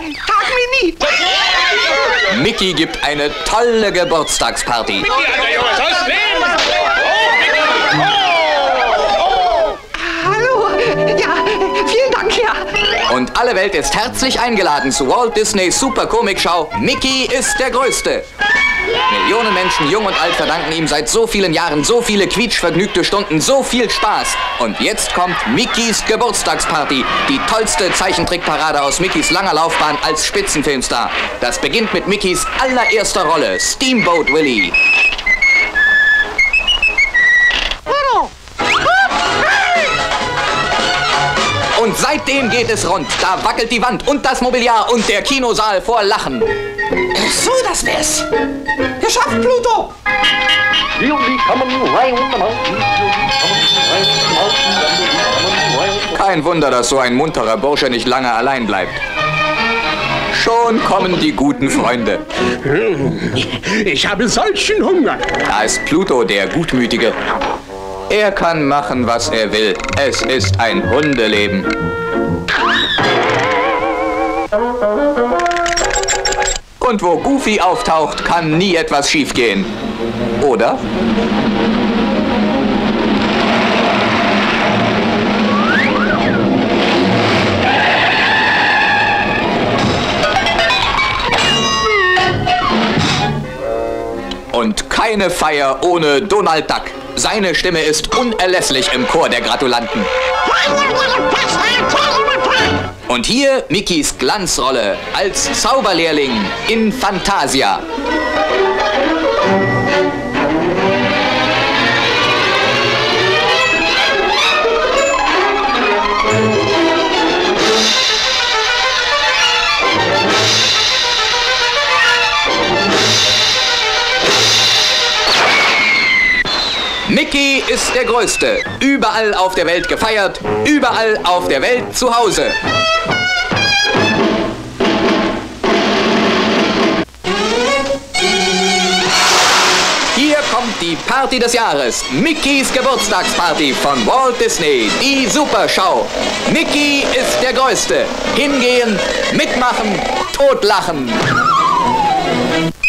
Tag Mini. Mickey gibt eine tolle Geburtstagsparty. Hallo. Ja, vielen Dank, ja. Und alle Welt ist herzlich eingeladen zu Walt Disneys Super-Comic-Show Mickey ist der Größte. Millionen Menschen, jung und alt, verdanken ihm seit so vielen Jahren so viele quietschvergnügte Stunden, so viel Spaß. Und jetzt kommt Mickeys Geburtstagsparty, die tollste Zeichentrickparade aus Mickeys langer Laufbahn als Spitzenfilmstar. Das beginnt mit Mickeys allererster Rolle, Steamboat Willie. Und seitdem geht es rund. Da wackelt die Wand und das Mobiliar und der Kinosaal vor Lachen. So, das wär's. Geschafft, Pluto. Kein Wunder, dass so ein munterer Bursche nicht lange allein bleibt. Schon kommen die guten Freunde. Ich habe solchen Hunger. Da ist Pluto, der Gutmütige. Er kann machen, was er will. Es ist ein Hundeleben. Und wo Goofy auftaucht, kann nie etwas schiefgehen. Oder? Und keine Feier ohne Donald Duck. Seine Stimme ist unerlässlich im Chor der Gratulanten. Und hier Mickeys Glanzrolle als Zauberlehrling in Fantasia. Mickey ist der Größte. Überall auf der Welt gefeiert, überall auf der Welt zu Hause. Hier kommt die Party des Jahres. Mickeys Geburtstagsparty von Walt Disney. Die Supershow. Mickey ist der Größte. Hingehen, mitmachen, totlachen.